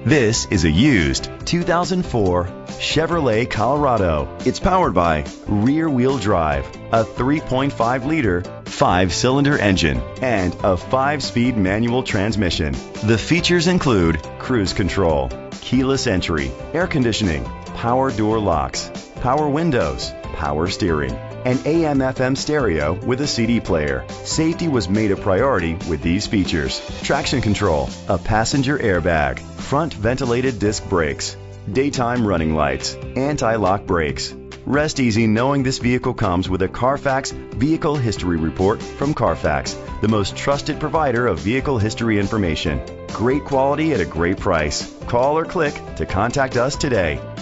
This is a used 2004 Chevrolet Colorado. It's powered by rear-wheel drive, a 3.5-liter, 5-cylinder engine, and a 5-speed manual transmission. The features include cruise control, keyless entry, air conditioning, power door locks, power windows, power steering, and AM/FM stereo with a CD player. Safety was made a priority with these features: traction control, a passenger airbag, front ventilated disc brakes, daytime running lights, anti-lock brakes. Rest easy knowing this vehicle comes with a Carfax Vehicle History Report from Carfax, the most trusted provider of vehicle history information. Great quality at a great price. Call or click to contact us today.